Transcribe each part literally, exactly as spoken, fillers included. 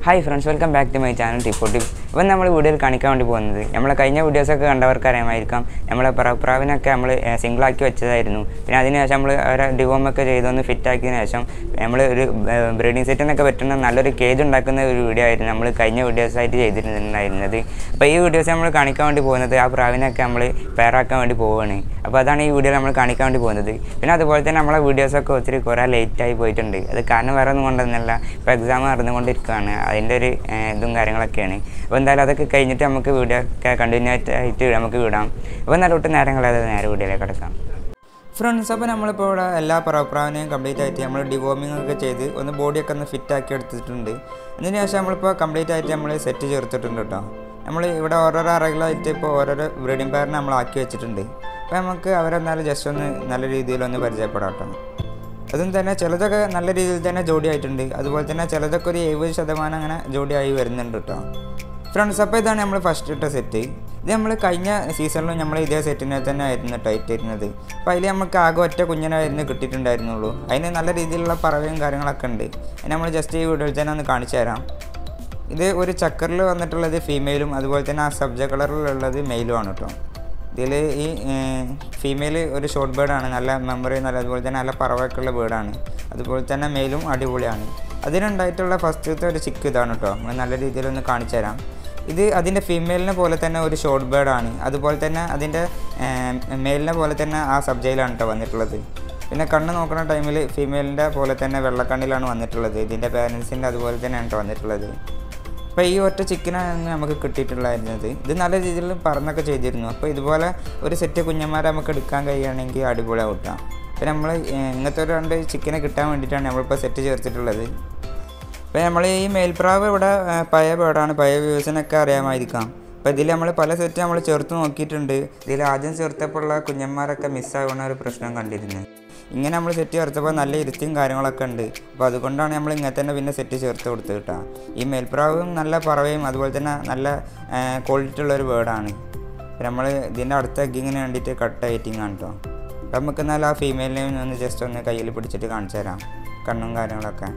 Hi friends, welcome back to my channel Tip for Tips. When we are video കാണിക്കാൻ വേണ്ടി പോകുന്നത് നമ്മൾ കഴിഞ്ഞ വീഡിയോസ് ഒക്കെ കണ്ടവർക്ക് അറിയാമായിരിക്കാം നമ്മളെ പ്രാവിനൊക്കെ നമ്മൾ സിംഗിൾ ആക്കി വെച്ചതായിരുന്നു. പിന്നെ അതിനുശേഷം നമ്മൾ ഒരു ഡിവോം ഒക്കെ ചെയ്തൊന്ന് ഫിറ്റ് ആക്കിയതിനു ശേഷം നമ്മൾ ഒരു ബ്രീഡിംഗ് സെറ്റിനൊക്കെ പറ്റുന്ന നല്ലൊരു കേജ് ഉണ്ടാക്കുന്ന ഒരു വീഡിയോ ആയിരുന്നു നമ്മൾ കഴിഞ്ഞ വീഡിയോസ് ആയിട്ട് ചെയ്തിട്ടുണ്ടായിരുന്നത്. അപ്പോൾ ഈ വീഡിയോസ് നമ്മൾ കാണിക്കാൻ വേണ്ടി പോകുന്നത് ആ പ്രാവിനൊക്കെ നമ്മൾ പെയറാക്കാൻ വേണ്ടി പോവുകയാണ്. അപ്പോൾ അതാണ് ഈ വീഡിയോ നമ്മൾ കാണിക്കാൻ വേണ്ടി പോകുന്നത്. പിന്നെ അതുപോലെ തന്നെ നമ്മളെ വീഡിയോസൊക്കെ ഒത്തിരി കുറേ ലേറ്റായി പോയിട്ടുണ്ട്. അത് കാരണം വേറെ ഒന്നും കൊണ്ടൊന്നുമല്ല, ഇപ്പോൾ എക്സാം നടന്നുകൊണ്ടിരിക്കുകയാണ്, അതിൻ്റെ ഒരു ഇതും കാര്യങ്ങളൊക്കെയാണ്. അപ്പോൾ എന്തായാലും അതൊക്കെ കഴിഞ്ഞിട്ട് നമുക്ക് വീഡിയോ ഒക്കെ കണ്ടിന്യൂ ആയിട്ട് നമുക്ക് വിടാം. അപ്പോൾ നല്ലോട്ട് നേരം കളയാതെ നേരെ വീഡിയോയിലേക്ക് കിടക്കാം. ഫ്രണ്ട്സ്, അപ്പോൾ നമ്മളിപ്പോൾ ഇവിടെ എല്ലാ പ്രാവിനെയും കംപ്ലീറ്റ് ആയിട്ട് നമ്മൾ ഡിവോമിങ് ഒക്കെ ചെയ്ത് ഒന്ന് ബോഡിയൊക്കെ ഒന്ന് ഫിറ്റ് ആക്കി എടുത്തിട്ടുണ്ട്. അതിന് ശേഷം നമ്മളിപ്പോൾ കംപ്ലീറ്റ് ആയിട്ട് നമ്മൾ സെറ്റ് ചേർത്തിട്ടുണ്ട് കേട്ടോ. നമ്മൾ ഇവിടെ ഓരോരോ അറകളായിട്ട് ഇപ്പോൾ ഓരോരോ ബ്രീഡിംഗ് പെയറിനെ നമ്മൾ ആക്കി വെച്ചിട്ടുണ്ട്. അപ്പോൾ നമുക്ക് അവരെന്നാലും ജസ്റ്റ് ഒന്ന് നല്ല രീതിയിലൊന്ന് പരിചയപ്പെടാം കേട്ടോ. അതും തന്നെ ചിലതൊക്കെ നല്ല രീതിയിൽ തന്നെ ജോഡിയായിട്ടുണ്ട്, അതുപോലെ തന്നെ ചിലതൊക്കെ ഒരു എഴുപത് ശതമാനം അങ്ങനെ ജോഡിയായി വരുന്നുണ്ട് കേട്ടോ. ഫ്രണ്ട്സ്, അപ്പോൾ ഇതാണ് നമ്മൾ ഫസ്റ്റ് ഇട്ട സെറ്റ്. ഇത് നമ്മൾ കഴിഞ്ഞ സീസണിലും നമ്മൾ ഇതേ സെറ്റിനെ തന്നെ ആയിരുന്നു ടൈറ്റ് ഇരുന്നത്. അപ്പോൾ അതിൽ നമുക്ക് ആകെ ഒറ്റ കുഞ്ഞിനായിരുന്നു കിട്ടിയിട്ടുണ്ടായിരുന്നുള്ളൂ. അതിന് നല്ല രീതിയിലുള്ള പറവയും കാര്യങ്ങളൊക്കെ ഉണ്ട്. അതിന് നമ്മൾ ജസ്റ്റ് ഈ വീഡിയോയിൽ തന്നെ ഒന്ന് കാണിച്ചു തരാം. ഇത് ഒരു ചക്കറിൽ വന്നിട്ടുള്ളത് ഫീമെയിലും അതുപോലെ തന്നെ ആ സബ്ജ കളറിലുള്ളത് മെയിലുമാണ് കേട്ടോ. ഇതിൽ ഈ ഫീമെയിൽ ഒരു ഷോർട്ട് ബേർഡാണ്, നല്ല മെമ്മറി നല്ല, അതുപോലെ തന്നെ നല്ല പറവൊക്കെയുള്ള ബേർഡാണ്. അതുപോലെ തന്നെ മെയിലും അടിപൊളിയാണ്. അതിനുണ്ടായിട്ടുള്ള ഫസ്റ്റത്തെ ഒരു ചിക്ക് ഇതാണ് കേട്ടോ. നല്ല രീതിയിലൊന്ന് കാണിച്ചു തരാം. ഇത് അതിൻ്റെ ഫീമെയിലിനെ പോലെ തന്നെ ഒരു ഷോർട്ട് ബേർഡാണ്, അതുപോലെ തന്നെ അതിൻ്റെ മെയിലിനെ പോലെ തന്നെ ആ സബ്ജയിലാണ് കേട്ടോ വന്നിട്ടുള്ളത്. പിന്നെ കണ്ണ് നോക്കുന്ന ടൈമിൽ ഫീമെയിലിൻ്റെ പോലെ തന്നെ വെള്ളക്കണ്ണിലാണ് വന്നിട്ടുള്ളത്. ഇതിൻ്റെ പാരൻസിൻ്റെ അതുപോലെ തന്നെയാണ് കേട്ടോ വന്നിട്ടുള്ളത്. അപ്പോൾ ഈ ഒറ്റ ചിക്കനാണ് നമുക്ക് കിട്ടിയിട്ടുണ്ടായിരുന്നത്. ഇത് നല്ല രീതിയിൽ പറന്നൊക്കെ ചെയ്തിരുന്നു. അപ്പോൾ ഇതുപോലെ ഒരു സെറ്റ് കുഞ്ഞന്മാരെ നമുക്ക് എടുക്കാൻ കഴിയുകയാണെങ്കിൽ അടിപൊളിയാവും കേട്ടോ. അപ്പോൾ നമ്മൾ ഇങ്ങനത്തെ ഒരു രണ്ട് ചിക്കനെ കിട്ടാൻ വേണ്ടിയിട്ടാണ് നമ്മളിപ്പോൾ സെറ്റ് ചേർത്തിട്ടുള്ളത്. അപ്പോൾ നമ്മൾ ഈ മേൽപ്രാവ് ഇവിടെ പഴയ ബേർഡാണ്, പഴയ വ്യൂസിനൊക്കെ അറിയാമായിരിക്കാം. അപ്പോൾ ഇതിൽ നമ്മൾ പല സെറ്റ് നമ്മൾ ചേർത്ത് നോക്കിയിട്ടുണ്ട്. ഇതിൽ ആദ്യം ചേർത്തപ്പോൾ ഉള്ള കുഞ്ഞന്മാരൊക്കെ മിസ്സാകുന്ന ഒരു പ്രശ്നം കണ്ടിരുന്നു. ഇങ്ങനെ നമ്മൾ സെറ്റ് ചേർത്തപ്പോൾ നല്ല ഇരുത്തിയും കാര്യങ്ങളൊക്കെ ഉണ്ട്. അപ്പോൾ അതുകൊണ്ടാണ് നമ്മൾ ഇങ്ങനെ തന്നെ പിന്നെ സെറ്റ് ചേർത്ത് കൊടുത്ത് കിട്ടുക. ഈ മേൽപ്രാവും നല്ല പറവയും അതുപോലെ തന്നെ നല്ല ക്വാളിറ്റി ഉള്ളൊരു ബേർഡാണ്. നമ്മൾ ഇതിൻ്റെ അടുത്ത എഗ്ഗിങ്ങിന് വേണ്ടിയിട്ട് കട്ട് എയ്റ്റിംഗ് ആണ് കേട്ടോ. അപ്പോൾ നമുക്ക് എന്നാൽ ആ ഫീമെയിലിനെയും ഒന്ന് ജസ്റ്റ് ഒന്ന് കയ്യിൽ പിടിച്ചിട്ട് കാണിച്ചു തരാം കണ്ണും കാര്യങ്ങളൊക്കെ.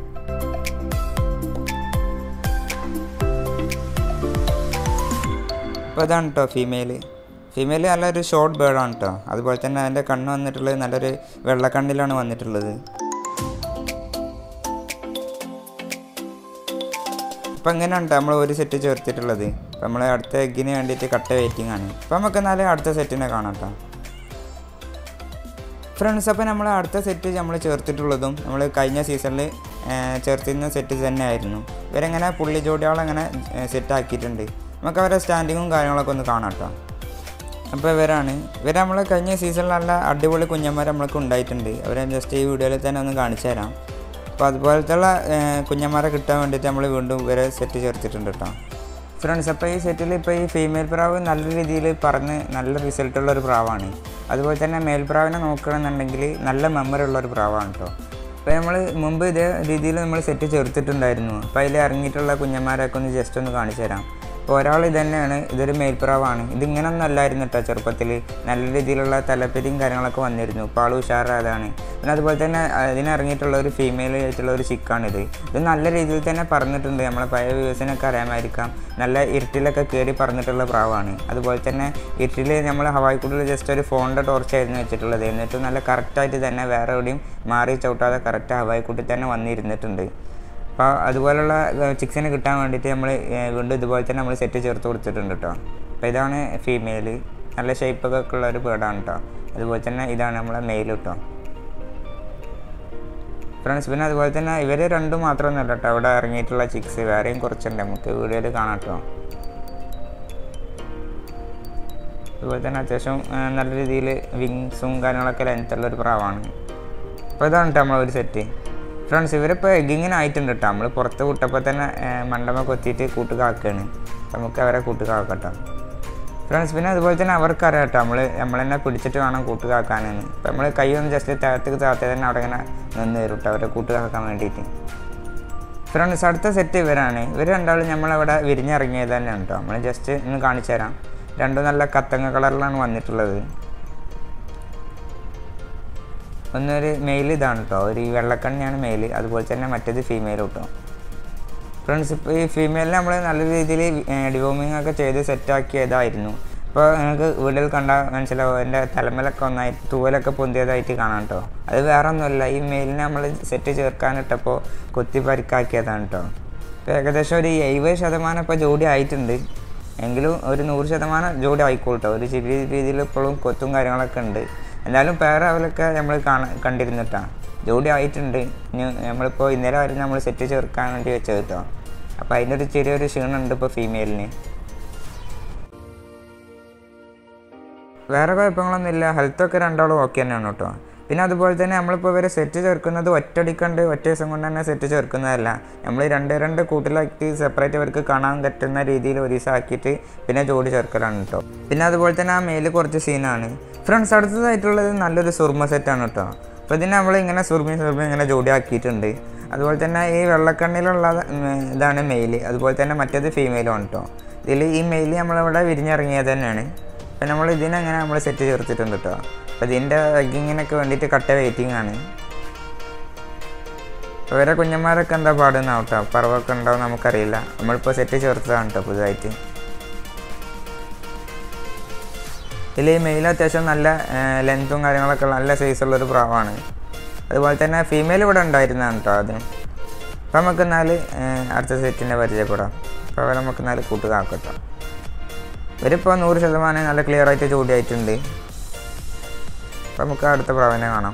അപ്പോൾ ഇതാണ് കേട്ടോ ഫീമെയിൽ. ഫീമെയിൽ നല്ലൊരു ഷോർട്ട് ബേർഡാണ് കേട്ടോ. അതുപോലെ തന്നെ അതിൻ്റെ കണ്ണ് വന്നിട്ടുള്ളത് നല്ലൊരു വെള്ളക്കണ്ണിലാണ് വന്നിട്ടുള്ളത്. അപ്പോൾ ഇങ്ങനെയാണ് നമ്മൾ ഒരു സെറ്റ് ചേർത്തിട്ടുള്ളത്. അപ്പോൾ നമ്മൾ അടുത്ത എഗ്ഗിന് വേണ്ടിയിട്ട് കട്ട വെയിറ്റിംഗ് ആണ്. അപ്പോൾ നമുക്ക് എന്നാലും അടുത്ത സെറ്റിനെ കാണാം കേട്ടോ. ഫ്രണ്ട്സ്, അപ്പോൾ നമ്മൾ അടുത്ത സെറ്റ് നമ്മൾ ചേർത്തിട്ടുള്ളതും നമ്മൾ കഴിഞ്ഞ സീസണിൽ ചേർത്തിരുന്ന സെറ്റ് തന്നെ ആയിരുന്നു. ഇവരെങ്ങനെ പുള്ളി ജോഡികളങ്ങനെ സെറ്റ് ആക്കിയിട്ടുണ്ട്. നമുക്ക് അവരുടെ സ്റ്റാൻഡിങ്ങും കാര്യങ്ങളൊക്കെ ഒന്ന് കാണാം കേട്ടോ. അപ്പോൾ ഇവരാണ് ഇവർ നമ്മൾ കഴിഞ്ഞ സീസണിൽ നല്ല അടിപൊളി കുഞ്ഞന്മാർ നമ്മൾക്ക് ഉണ്ടായിട്ടുണ്ട്. അവരെ ജസ്റ്റ് ഈ വീഡിയോയിൽ തന്നെ ഒന്ന് കാണിച്ചു തരാം. അപ്പോൾ അതുപോലത്തുള്ള കുഞ്ഞന്മാരെ കിട്ടാൻ വേണ്ടിയിട്ട് നമ്മൾ വീണ്ടും ഇവരെ സെറ്റ് ചേർത്തിട്ടുണ്ട് കേട്ടോ. ഫ്രണ്ട്സ്, അപ്പോൾ ഈ സെറ്റിൽ ഇപ്പോൾ ഈ ഫീമെയിൽ പ്രാവ് നല്ല രീതിയിൽ പറഞ്ഞ് നല്ല റിസൾട്ടുള്ളൊരു പ്രാവാണ്. അതുപോലെ തന്നെ മേൽപ്രാവിനെ നോക്കുകയാണെന്നുണ്ടെങ്കിൽ നല്ല മെമ്മറി ഉള്ളൊരു പ്രാവാണ് കേട്ടോ. അപ്പോൾ നമ്മൾ മുമ്പ് ഇതേ രീതിയിൽ നമ്മൾ സെറ്റ് ചേർത്തിട്ടുണ്ടായിരുന്നു. അപ്പോൾ അതിൽ ഇറങ്ങിയിട്ടുള്ള കുഞ്ഞന്മാരെയൊക്കെ ഒന്ന് ജസ്റ്റ് ഒന്ന് കാണിച്ചു തരാം. അപ്പോൾ ഒരാൾ ഇത് തന്നെയാണ്, ഇതൊരു മേൽപ്രാവാണ്. ഇതിങ്ങനൊന്നും അല്ലായിരുന്നു കേട്ടോ ചെറുപ്പത്തിൽ. നല്ല രീതിയിലുള്ള തലപ്പെരിയും കാര്യങ്ങളൊക്കെ വന്നിരുന്നു. ഇപ്പോൾ ആൾ ഉഷാറായതാണ്. പിന്നെ അതുപോലെ തന്നെ ഇതിനിറങ്ങിയിട്ടുള്ള ഒരു ഫീമെയിൽ ആയിട്ടുള്ള ഒരു ചിക്കാണിത്. ഇത് നല്ല രീതിയിൽ തന്നെ പറഞ്ഞിട്ടുണ്ട്. നമ്മളെ പഴയ വ്യൂസിനൊക്കെ അറിയാമായിരിക്കാം. നല്ല ഇരുട്ടിലൊക്കെ കയറി പറഞ്ഞിട്ടുള്ള പ്രാവാണ്. അതുപോലെ തന്നെ ഇരുട്ടിൽ നമ്മൾ ഹവായിക്കൂടിൽ ജസ്റ്റ് ഒരു ഫോണിൻ്റെ ടോർച്ചായിരുന്നു വെച്ചിട്ടുള്ളത്. എന്നിട്ട് നല്ല കറക്റ്റായിട്ട് തന്നെ വേറെ എവിടെയും മാറി ചവിട്ടാതെ കറക്റ്റ് ഹവായിക്കൂട്ടിൽ തന്നെ വന്നിരുന്നിട്ടുണ്ട്. അപ്പോൾ അതുപോലുള്ള ചിക്സിനെ കിട്ടാൻ വേണ്ടിയിട്ട് നമ്മൾ വീണ്ടും ഇതുപോലെ തന്നെ നമ്മൾ സെറ്റ് ചേർത്ത് കൊടുത്തിട്ടുണ്ട് കേട്ടോ. അപ്പോൾ ഇതാണ് ഫീമെയിൽ, നല്ല ഷേപ്പൊക്കെ ഉള്ള ഒരു ബേർഡാണ് കേട്ടോ. അതുപോലെ തന്നെ ഇതാണ് നമ്മളെ മെയിൽ കേട്ടോ. ഫ്രണ്ട്സ്, പിന്നെ അതുപോലെ തന്നെ ഇവർ രണ്ടും മാത്രമൊന്നുമല്ല കേട്ടോ അവിടെ ഇറങ്ങിയിട്ടുള്ള ചിക്സ്, വേറെയും കുറച്ചുണ്ട്, നമുക്ക് വീഡിയോയിൽ കാണാം കേട്ടോ. അതുപോലെ തന്നെ അത്യാവശ്യം നല്ല രീതിയിൽ വിങ്സും കാര്യങ്ങളൊക്കെ ലെങ്ത്തുള്ളൊരു പ്രാവാണ്. അപ്പോൾ ഇതാണ് കേട്ടോ നമ്മളൊരു സെറ്റ്. ഫ്രണ്ട്സ്, ഇവരിപ്പോൾ എഗ്ഗിങ്ങിനായിട്ടുണ്ട് കേട്ടോ. നമ്മൾ പുറത്ത് വിട്ടപ്പോൾ തന്നെ മണ്ടമ കൊത്തിയിട്ട് കൂട്ട് കാക്കുകയാണ്. നമുക്ക് അവരെ കൂട്ട് കാക്കട്ടോ ഫ്രണ്ട്സ്. പിന്നെ അതുപോലെ തന്നെ അവർക്കറിയാം കേട്ടോ നമ്മൾ നമ്മൾ തന്നെ പിടിച്ചിട്ട് വേണം കൂട്ട് കാക്കാനെന്ന്. അപ്പോൾ നമ്മൾ കൈ ഒന്ന് ജസ്റ്റ് താഴത്തേക്ക് താഴത്തേ തന്നെ അവിടെ ഇങ്ങനെ നിന്ന് തരും കേട്ടോ അവരെ കൂട്ട് കാക്കാൻ വേണ്ടിയിട്ട്. ഫ്രണ്ട്സ്, അടുത്ത സെറ്റ് ഇവരാണ്. ഇവർ രണ്ടാളും നമ്മളവിടെ വിരിഞ്ഞിറങ്ങിയത് തന്നെയാണ് കേട്ടോ. നമ്മൾ ജസ്റ്റ് ഒന്ന് കാണിച്ചു തരാം. രണ്ടും നല്ല കത്തങ്ങ കളറിലാണ് വന്നിട്ടുള്ളത്. ഒന്നൊരു മെയിൽ ഇതാണ് കേട്ടോ, ഒരു വെള്ളക്കണ്ണിയാണ് മെയിൽ, അതുപോലെ തന്നെ മറ്റേത് ഫീമെയിൽ കേട്ടോ. ഫ്രണ്ട്സ് ഇപ്പോൾ ഈ ഫീമെയിലിനെ നമ്മൾ നല്ല രീതിയിൽ ഡിവോമിങ് ഒക്കെ ചെയ്ത് സെറ്റാക്കിയതായിരുന്നു. ഇപ്പോൾ നിങ്ങൾക്ക് വീട്ടിൽ കണ്ടാൽ മനസ്സിലാവും എൻ്റെ തലമലൊക്കെ ഒന്നായി തൂവലൊക്കെ പൊന്തിയതായിട്ട് കാണാം കേട്ടോ. അത് വേറെ ഒന്നുമല്ല, ഈ മെയിലിനെ നമ്മൾ സെറ്റ് ചേർക്കാനിട്ടപ്പോൾ കൊത്തി പരിക്കാക്കിയതാണ് കേട്ടോ. ഇപ്പോൾ ഏകദേശം ഒരു എഴുപത് ശതമാനം ഇപ്പോൾ ജോഡി ആയിട്ടുണ്ട്, എങ്കിലും ഒരു നൂറ് ശതമാനം ജോഡി ആയിക്കോട്ടോ. ഒരു ചെറിയ രീതിയിൽ ഇപ്പോഴും കൊത്തും കാര്യങ്ങളൊക്കെ ഉണ്ട്. എന്തായാലും പേർ അവലൊക്കെ നമ്മൾ കാണാൻ കണ്ടിരുന്നിട്ടാണ്, ജോഡി ആയിട്ടുണ്ട്. ഇനി നമ്മളിപ്പോൾ ഇന്നലെ വരെ നമ്മൾ സെറ്റ് ചേർക്കാൻ വേണ്ടി വെച്ചത് കേട്ടോ. അപ്പോൾ അതിൻ്റെ ഒരു ചെറിയൊരു ക്ഷീണമുണ്ട് ഇപ്പോൾ ഫീമെയിലിന്. വേറെ കുഴപ്പങ്ങളൊന്നുമില്ല, ഹെൽത്തൊക്കെ രണ്ടാളും ഓക്കെ തന്നെയാണ് കേട്ടോ. പിന്നെ അതുപോലെ തന്നെ നമ്മളിപ്പോൾ ഇവരെ സെറ്റ് ചേർക്കുന്നത് ഒറ്റയടിക്കണ്ട് ഒറ്റ ദിവസം കൊണ്ട് തന്നെ സെറ്റ് ചേർക്കുന്നതല്ല. നമ്മൾ രണ്ട് രണ്ട് കൂട്ടിലാക്കി സെപ്പറേറ്റ് അവർക്ക് കാണാൻ പറ്റുന്ന രീതിയിൽ ഒരു ദിവസം ആക്കിയിട്ട് പിന്നെ ജോഡി ചേർക്കലാണ് കേട്ടോ. പിന്നെ അതുപോലെ തന്നെ ആ മെയിൽ കുറച്ച് സീനാണ്. ഫ്രണ്ട്സ് അടുത്തതായിട്ടുള്ളത് നല്ലൊരു സുർമ സെറ്റാണ് കേട്ടോ. അപ്പോൾ ഇതിനെ നമ്മൾ ഇങ്ങനെ സുർമി സുർമി ഇങ്ങനെ ജോഡി ആക്കിയിട്ടുണ്ട്. അതുപോലെ തന്നെ ഈ വെള്ളക്കണ്ണിലുള്ള ഇതാണ് മെയിൽ, അതുപോലെ തന്നെ മറ്റേത് ഫീമെയിലുമാണ് കേട്ടോ. ഇതിൽ ഈ മെയിൽ നമ്മളിവിടെ വിരിഞ്ഞിറങ്ങിയത് തന്നെയാണ്. അപ്പോൾ നമ്മൾ ഇതിനങ്ങനെ നമ്മൾ സെറ്റ് ചേർത്തിട്ടുണ്ട് കേട്ടോ. അപ്പോൾ ഇതിൻ്റെ എഗ്ഗിങ്ങിനൊക്കെ വേണ്ടിയിട്ട് കട്ട വെയിറ്റിംഗ് ആണ്. അപ്പോൾ വേറെ കുഞ്ഞന്മാരൊക്കെ എന്താ പാടുന്നാവും കേട്ടോ, പറവൊക്കെ ഉണ്ടാവും നമുക്കറിയില്ല. നമ്മളിപ്പോൾ സെറ്റ് ചേർത്തതാണ് കേട്ടോ പുതുതായിട്ട്. ഇതിൽ ഈ മെയിൽ അത്യാവശ്യം നല്ല ലെങ്ത്തും കാര്യങ്ങളൊക്കെ നല്ല സൈസുള്ളൊരു പ്രാവാണ്. അതുപോലെ തന്നെ ഫീമെയിൽ ഇവിടെ ഉണ്ടായിരുന്നതാണ് കേട്ടോ അത്. അപ്പോൾ നമുക്ക് എന്നാൽ അടുത്ത സെറ്റിനെ പരിചയപ്പെടാം. അപ്പോൾ അവരെ നമുക്ക് എന്നാൽ കൂട്ടുകാക്കട്ടോ. ഇവരിപ്പോൾ നൂറ് ശതമാനം നല്ല ക്ലിയർ ആയിട്ട് ജോഡിയായിട്ടുണ്ട്. അപ്പോൾ നമുക്ക് അടുത്ത പ്രാവിനെ കാണാം.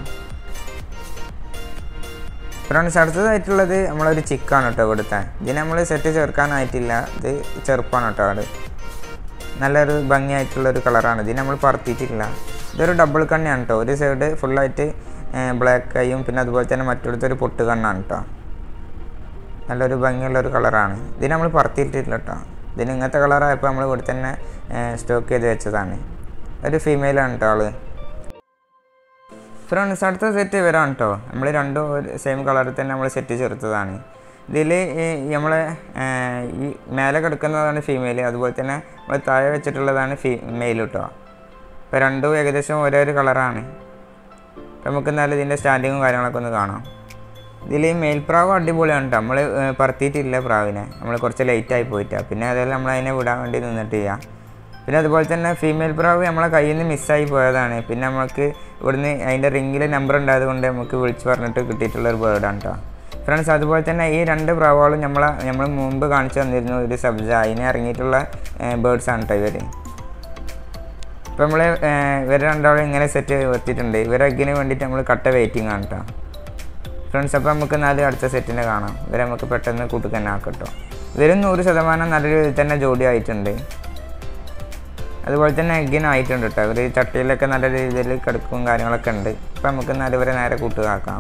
ഫ്രണ്ട്സ് അടുത്തതായിട്ടുള്ളത് നമ്മളൊരു ചിക്കാണ് കേട്ടോ ഇവിടുത്തെ. ഇതിന് നമ്മൾ സെറ്റ് ചേർക്കാനായിട്ടില്ല, ഇത് ചെറുപ്പാണ് കേട്ടോ. അത് നല്ലൊരു ഭംഗിയായിട്ടുള്ളൊരു കളറാണ്. ഇതിന് നമ്മൾ പറത്തിയിട്ടില്ല. ഇതൊരു ഡബിൾ കണ്ണിയാണ് കേട്ടോ. ഒരു സൈഡ് ഫുള്ളായിട്ട് ബ്ലാക്ക് ആയും പിന്നെ അതുപോലെ തന്നെ മറ്റൊരു പൊട്ട് കണ്ണാണ് കേട്ടോ. നല്ലൊരു ഭംഗിയുള്ളൊരു കളറാണ്. ഇതിന് നമ്മൾ പറത്തിയിട്ടില്ല കേട്ടോ. ഇതിന് ഇങ്ങനത്തെ കളറായപ്പോൾ നമ്മൾ ഇവിടെ തന്നെ സ്റ്റോക്ക് ചെയ്ത് വെച്ചതാണ്. ഒരു ഫീമെയിലാണ് കേട്ടോ ആള്. ഫ്രണ്ട്സ് അടുത്ത സെറ്റ് ഇവരാണ് കേട്ടോ. നമ്മൾ രണ്ടും ഒരു സെയിം കളറിൽ തന്നെ നമ്മൾ സെറ്റ് ചേർത്തതാണ്. ഇതിൽ നമ്മൾ ഈ മേലെ കിടക്കുന്നതാണ് ഫീമെയിൽ, അതുപോലെ തന്നെ നമ്മൾ താഴെ വെച്ചിട്ടുള്ളതാണ് ഫീ മെയിൽ കേട്ടോ. ഇപ്പോൾ രണ്ടും ഏകദേശം ഒരേ ഒരു കളറാണ്. അപ്പോൾ നമുക്ക് എന്നാലും ഇതിൻ്റെ സ്റ്റാൻഡിങ്ങും കാര്യങ്ങളൊക്കെ ഒന്ന് കാണാം. ഇതിൽ ഈ മെയിൽ പ്രാവ് അടിപൊളിയാണ് കേട്ടോ. നമ്മൾ പറത്തിയിട്ടില്ല പ്രാവിനെ, നമ്മൾ കുറച്ച് ലേറ്റായി പോയിട്ടാണ്. പിന്നെ അതെല്ലാം നമ്മൾ അതിനെ വിടാൻ വേണ്ടി നിന്നിട്ട് ചെയ്യാം. പിന്നെ അതുപോലെ തന്നെ ഫീമെയിൽ പ്രാവ് നമ്മളെ കയ്യിൽ നിന്ന് മിസ്സായി പോയതാണ്. പിന്നെ നമുക്ക് ഇവിടുന്ന് അതിൻ്റെ റിങ്ങിൽ നമ്പർ ഉണ്ടായത് കൊണ്ട് നമുക്ക് വിളിച്ച് പറഞ്ഞിട്ട് കിട്ടിയിട്ടുള്ളൊരു ബേർഡാണ് കേട്ടോ. ഫ്രണ്ട്സ് അതുപോലെ തന്നെ ഈ രണ്ട് പ്രാവുകളും നമ്മളെ നമ്മൾ മുമ്പ് കാണിച്ചു തന്നിരുന്നു ഒരു സബ്ജ, അതിനെ ഇറങ്ങിയിട്ടുള്ള ബേർഡ്സാണ് കേട്ടോ ഇവർ. ഇപ്പോൾ നമ്മൾ ഇവർ രണ്ടാളും ഇങ്ങനെ സെറ്റ് വരുത്തിയിട്ടുണ്ട്. ഇവരെ എഗ്ഗിന് വേണ്ടിയിട്ട് നമ്മൾ കട്ട വെയിറ്റിംഗ് ആണ് കേട്ടോ. ഫ്രണ്ട്സ് അപ്പോൾ നമുക്ക് നാല് അടുത്ത സെറ്റിനെ കാണാം. ഇവരെ നമുക്ക് പെട്ടെന്ന് കൂട്ടി തന്നെ ആക്കാം കേട്ടോ. ഇവരും നൂറ് ശതമാനം നല്ല രീതിയിൽ തന്നെ ജോഡി ആയിട്ടുണ്ട്. അതുപോലെ തന്നെ എഗ്ഗിനായിട്ടുണ്ട് കേട്ടോ. ഇവർ ചട്ടിയിലൊക്കെ നല്ല രീതിയിൽ കിടക്കും കാര്യങ്ങളൊക്കെ ഉണ്ട്. അപ്പോൾ നമുക്ക് നാല് ഇവരെ നേരെ കൂട്ടുകാക്കാം.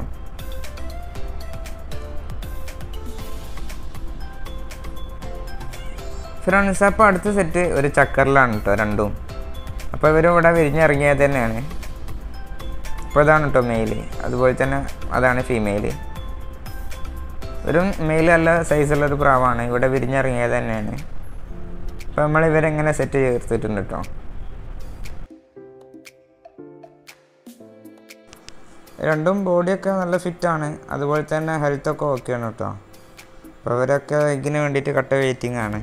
ഫ്രണ്ട്സ് അപ്പോൾ അടുത്ത സെറ്റ് ഒരു ചക്കറിലാണ് കേട്ടോ രണ്ടും. അപ്പോൾ ഇവരും ഇവിടെ വിരിഞ്ഞിറങ്ങിയത് തന്നെയാണ്. അപ്പോൾ അതാണ് കേട്ടോ മെയിൽ, അതുപോലെ തന്നെ അതാണ് ഫീമെയിൽ. ഒരു മെയിൽ നല്ല സൈസുള്ളൊരു പ്രാവാണ്, ഇവിടെ വിരിഞ്ഞിറങ്ങിയത് തന്നെയാണ്. അപ്പോൾ നമ്മൾ ഇവരെങ്ങനെ സെറ്റ് ചേർത്തിട്ടുണ്ട് കേട്ടോ. രണ്ടും ബോഡിയൊക്കെ നല്ല ഫിറ്റാണ്, അതുപോലെ തന്നെ ഹെൽത്തൊക്കെ ഓക്കെയാണ് കേട്ടോ. അപ്പോൾ ഇവരൊക്കെ എഗ്ഗിന് വേണ്ടിയിട്ട് കട്ട വെയിറ്റിംഗ് ആണ്.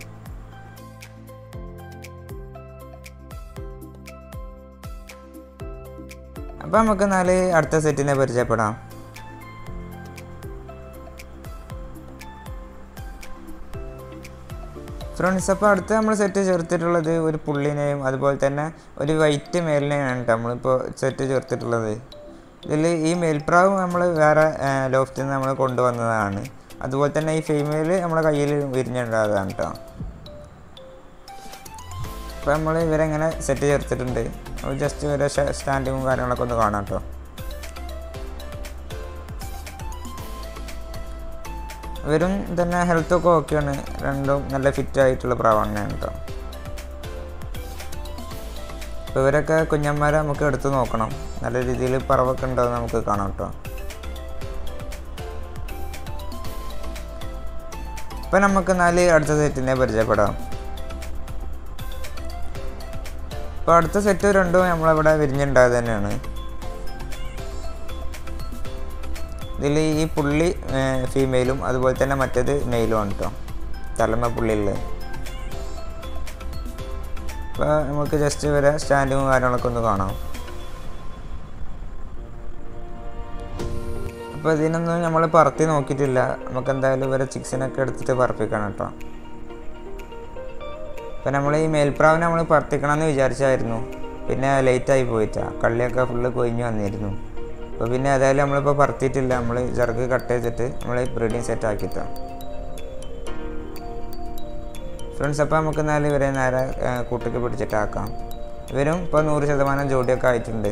അപ്പോൾ നമുക്ക് നാല് അടുത്ത സെറ്റിനെ പരിചയപ്പെടാം. ഫ്രണ്ട്സ് അപ്പോൾ അടുത്ത് നമ്മൾ സെറ്റ് ചേർത്തിട്ടുള്ളത് ഒരു പുള്ളിനെയും അതുപോലെ തന്നെ ഒരു വൈറ്റ് മേലിനെയാണ് കേട്ടോ നമ്മളിപ്പോൾ സെറ്റ് ചേർത്തിട്ടുള്ളത്. ഇതിൽ ഈ മേൽപ്രാവ് നമ്മൾ വേറെ ലോഫ്റ്റിൽ നിന്ന് നമ്മൾ കൊണ്ടുവന്നതാണ്. അതുപോലെ തന്നെ ഈ ഫീമെയിൽ നമ്മളെ കയ്യിൽ വിരിഞ്ഞുണ്ടായതാണ് കേട്ടോ. അപ്പോൾ നമ്മൾ ഇവരെങ്ങനെ സെറ്റ് ചേർത്തിട്ടുണ്ട്. ജസ്റ്റ് ഇവരെ സ്റ്റാൻഡിങ്ങും കാര്യങ്ങളൊക്കെ ഒന്ന് കാണാം കേട്ടോ. ഇവരും തന്നെ ഹെൽത്തൊക്കെ ഓക്കെയാണ്. രണ്ടും നല്ല ഫിറ്റ് ആയിട്ടുള്ള പ്രാവാണ് കേട്ടോ. അപ്പോൾ ഇവരൊക്കെ കുഞ്ഞന്മാരെ നമുക്ക് എടുത്ത് നോക്കണം. നല്ല രീതിയിൽ പറവൊക്കെ ഉണ്ടാവും നമുക്ക് കാണാം കേട്ടോ. ഇപ്പം നമുക്ക് നാല് അടുത്ത സെറ്റിനെ പരിചയപ്പെടാം. അപ്പോൾ അടുത്ത സെറ്റ് രണ്ടും നമ്മളിവിടെ വിരിഞ്ഞുണ്ടായത് തന്നെയാണ്. ഇതിൽ ഈ പുള്ളി ഫീമെയിലും അതുപോലെ തന്നെ മറ്റേത് മെയിലും ആണ് കേട്ടോ, തലമ പുള്ളിയുള്ളത്. അപ്പോൾ നമുക്ക് ജസ്റ്റ് ഇവരെ സ്റ്റാൻഡിങ്ങും കാര്യങ്ങളൊക്കെ ഒന്ന് കാണാം. അപ്പോൾ ഇതിനൊന്നും നമ്മൾ പറത്തി നോക്കിയിട്ടില്ല. നമുക്ക് എന്തായാലും ഇവരെ ചിക്സിനൊക്കെ എടുത്തിട്ട് പറപ്പിക്കണം കേട്ടോ. അപ്പോൾ നമ്മൾ ഈ മേൽപ്രാവിനെ നമ്മൾ പറത്തിക്കണമെന്ന് വിചാരിച്ചായിരുന്നു, പിന്നെ ലേറ്റായി പോയിട്ടാണ്, കള്ളിയൊക്കെ ഫുള്ള് കൊഴിഞ്ഞ് വന്നിരുന്നു. അപ്പോൾ പിന്നെ ഏതായാലും നമ്മളിപ്പോൾ പറത്തിയിട്ടില്ല, നമ്മൾ ജർക്ക് കട്ട് ചെയ്തിട്ട് നമ്മൾ ബ്രീഡിങ് സെറ്റ് ആക്കിയിട്ടാണ് ഫ്രണ്ട്സ്. അപ്പോൾ നമുക്ക് എന്നാലും ഇവരെ നേരെ കൂട്ടിക്ക് പിടിച്ചിട്ടാക്കാം. ഇവരും ഇപ്പോൾ നൂറ് ശതമാനം ജോഡിയൊക്കെ ആയിട്ടുണ്ട്.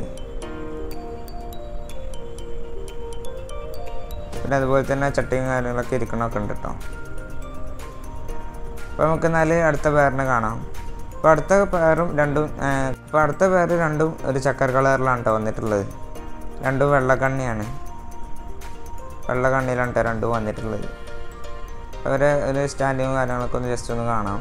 പിന്നെ അതുപോലെ തന്നെ ചട്ടിയും കാര്യങ്ങളൊക്കെ ഇരിക്കണമൊക്കെ ഉണ്ട് കേട്ടോ. അപ്പോൾ നമുക്ക് എന്നാൽ അടുത്ത പേരിനെ കാണാം. അപ്പോൾ അടുത്ത പേരും രണ്ടും ഇപ്പോൾ അടുത്ത പേര് രണ്ടും ഒരു ചക്കര കളറിലാണ് കേട്ടോ വന്നിട്ടുള്ളത്. രണ്ടും വെള്ളക്കണ്ണിയാണ്, വെള്ളക്കണ്ണിയിലാണ് കേട്ടോ രണ്ടും വന്നിട്ടുള്ളത്. അവരെ ഒരു സ്റ്റാൻഡിങ്ങും കാര്യങ്ങളൊക്കെ ഒന്ന് ജസ്റ്റ് ഒന്ന് കാണാം.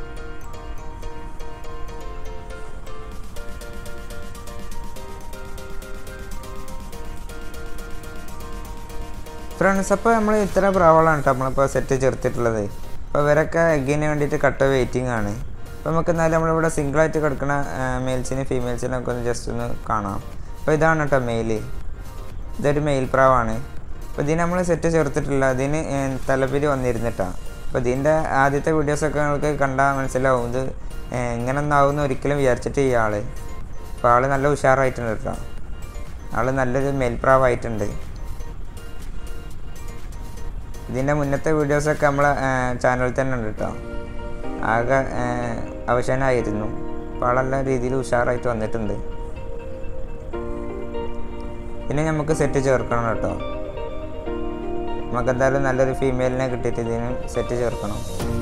ഫ്രണ്ട്സ്, അപ്പോൾ നമ്മൾ ഇത്ര പ്രാവളാണ് കേട്ടോ നമ്മളിപ്പോൾ സെറ്റ് ചേർത്തിട്ടുള്ളത്. അപ്പോൾ ഇവരൊക്കെ എഗ്ഗിന് വേണ്ടിയിട്ട് കട്ട വെയിറ്റിംഗ് ആണ്. അപ്പോൾ നമുക്ക് എന്നാലും നമ്മളിവിടെ സിംഗിളായിട്ട് കിടക്കുന്ന മെയിൽസിനും ഫീമെയിൽസിനൊക്കെ ഒന്ന് ജസ്റ്റ് ഒന്ന് കാണാം. അപ്പോൾ ഇതാണ് കേട്ടോ മെയിൽ, ഇതൊരു മെയിൽ പ്രാവാണ്. അപ്പോൾ ഇതിന് നമ്മൾ സെറ്റ് ചേർത്തിട്ടില്ല, ഇതിന് തലപ്പിരി വന്നിരുന്നിട്ടാണ്. അപ്പോൾ ഇതിൻ്റെ ആദ്യത്തെ വീഡിയോസൊക്കെ നിങ്ങൾക്ക് കണ്ടാൽ മനസ്സിലാവും ഇത് ഇങ്ങനെ ഒന്നാവുമെന്ന് ഒരിക്കലും വിചാരിച്ചിട്ട് ഈ ആൾ. അപ്പോൾ ആൾ നല്ല ഉഷാറായിട്ടുണ്ട് കേട്ടോ, ആൾ നല്ലൊരു മേൽപ്രാവായിട്ടുണ്ട്. ഇതിൻ്റെ മുന്നത്തെ വീഡിയോസൊക്കെ നമ്മളെ ചാനലിൽ തന്നെ ഉണ്ട് കേട്ടോ, ആകെ അവശനായിരുന്നു. അപ്പോൾ ആളെല്ലാം രീതിയിൽ ഉഷാറായിട്ട് വന്നിട്ടുണ്ട്. പിന്നെ നമുക്ക് സെറ്റ് ചേർക്കണം കേട്ടോ, നമുക്ക് എന്തായാലും നല്ലൊരു ഫീമെയിലിനെ കിട്ടിയിട്ട് ഇതിന് സെറ്റ് ചേർക്കണം.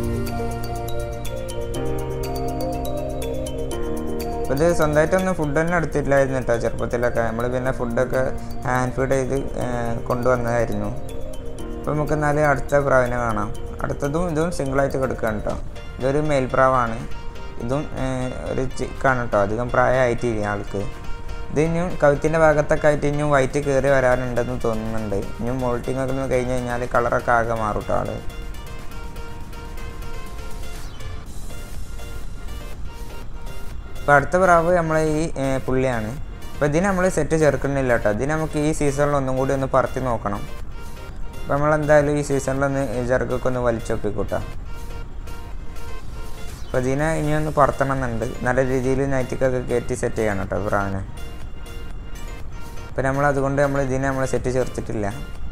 അപ്പോൾ ഇത് സ്വന്തമായിട്ടൊന്നും ഫുഡ് തന്നെ എടുത്തിട്ടില്ലായിരുന്നു കേട്ടോ ചെറുപ്പത്തിലൊക്കെ. നമ്മൾ പിന്നെ ഫുഡൊക്കെ ഹാൻഡ് ഫീഡ് ചെയ്ത് കൊണ്ടുവന്നതായിരുന്നു. അപ്പോൾ നമുക്ക് എന്നാലും അടുത്ത പ്രാവിനെ കാണാം. അടുത്തതും ഇതും സിംഗിളായിട്ട് കൊടുക്കുകയാണ് കേട്ടോ. ഇതൊരു മെയിൽ പ്രാവാണ്, ഇതും ഒരു ചിക്കാണ് കേട്ടോ, അധികം പ്രായമായിട്ടില്ല ആൾക്ക്. ഇത് ഇനിയും കഴുത്തിൻ്റെ ഭാഗത്തൊക്കെ ആയിട്ട് ഇനിയും വൈറ്റ് കയറി വരാനുണ്ടെന്ന് തോന്നുന്നുണ്ട്. ഇനിയും മോൾട്ടിങ് ഒക്കെ ഒന്ന് കഴിഞ്ഞ് കഴിഞ്ഞാൽ കളറൊക്കെ ആകെ മാറും കേട്ടോ ആൾ. അപ്പോൾ അടുത്ത പ്രാവ് നമ്മളെ ഈ പുള്ളിയാണ്. അപ്പോൾ ഇതിന് നമ്മൾ സെറ്റ് ചേർക്കുന്നില്ല കേട്ടോ, ഇതിന് നമുക്ക് ഈ സീസണിൽ ഒന്നും കൂടി ഒന്ന് പറത്തി നോക്കണം. അപ്പോൾ നമ്മളെന്തായാലും ഈ സീസണിലൊന്ന് ജർക്കൊക്കെ ഒന്ന് വലിച്ചൊപ്പിക്കൂട്ടാം. അപ്പോൾ ഇതിനെ ഇനിയൊന്ന് പറത്തണം എന്നുണ്ട്, നല്ല രീതിയിൽ നൈറ്റിക്കൊക്കെ കയറ്റി സെറ്റ് ചെയ്യണം കേട്ടോ പ്രാവിനെ. അപ്പോൾ നമ്മൾ അതുകൊണ്ട് നമ്മൾ ഇതിനെ നമ്മൾ സെറ്റ് ചേർത്തിട്ടില്ല.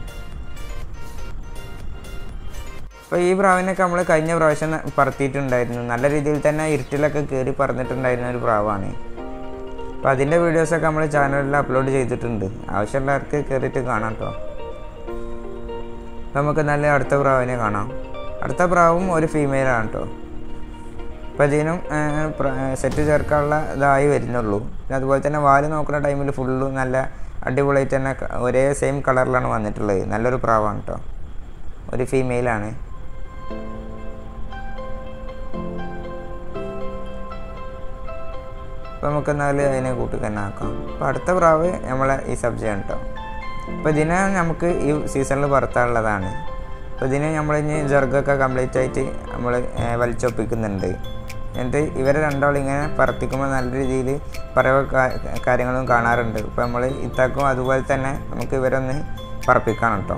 അപ്പോൾ ഈ പ്രാവിനൊക്കെ നമ്മൾ കഴിഞ്ഞ പ്രാവശ്യം പറത്തിയിട്ടുണ്ടായിരുന്നു, നല്ല രീതിയിൽ തന്നെ ഇരുട്ടിലൊക്കെ കയറി പറന്നിട്ടുണ്ടായിരുന്ന ഒരു പ്രാവാണ്. അപ്പോൾ അതിൻ്റെ വീഡിയോസൊക്കെ നമ്മൾ ചാനലിൽ അപ്ലോഡ് ചെയ്തിട്ടുണ്ട്, ആവശ്യമുള്ളവർക്ക് കയറിയിട്ട് കാണാം കേട്ടോ. നമുക്ക് നല്ല അടുത്ത പ്രാവിനെ കാണാം. അടുത്ത പ്രാവും ഒരു ഫീമെയിലാണ് കേട്ടോ. അപ്പോൾ ഇതിനും സെറ്റ് ചേർക്കാനുള്ള ഇതായി വരുന്നുള്ളൂ. പിന്നെ അതുപോലെ തന്നെ വാല് നോക്കുന്ന ടൈമിൽ ഫുള്ള് നല്ല അടിപൊളിയായിട്ട് തന്നെ ഒരേ സെയിം കളറിലാണ് വന്നിട്ടുള്ളത്. നല്ലൊരു പ്രാവാണ് കേട്ടോ, ഒരു ഫീമെയിലാണ്. അപ്പോൾ നമുക്ക് എന്നാലും അതിനെ കൂട്ടി തന്നെ ആക്കാം. അപ്പോൾ അടുത്ത പ്രാവ് നമ്മളെ ഈ സബ്ജയാണ് കേട്ടോ. അപ്പോൾ ഇതിനെ നമുക്ക് ഈ സീസണിൽ പറത്താനുള്ളതാണ്. അപ്പോൾ ഇതിന് നമ്മളിനി ജർഗൊക്കെ കംപ്ലീറ്റ് ആയിട്ട് നമ്മൾ വലിച്ചൊപ്പിക്കുന്നുണ്ട്. എന്നിട്ട് ഇവരെ രണ്ടാളും ഇങ്ങനെ പറത്തിക്കുമ്പോൾ നല്ല രീതിയിൽ പല കാര്യങ്ങളും കാണാറുണ്ട്. ഇപ്പോൾ നമ്മൾ ഇത്താക്കും അതുപോലെ തന്നെ നമുക്ക് ഇവരൊന്ന് പറപ്പിക്കണം കേട്ടോ.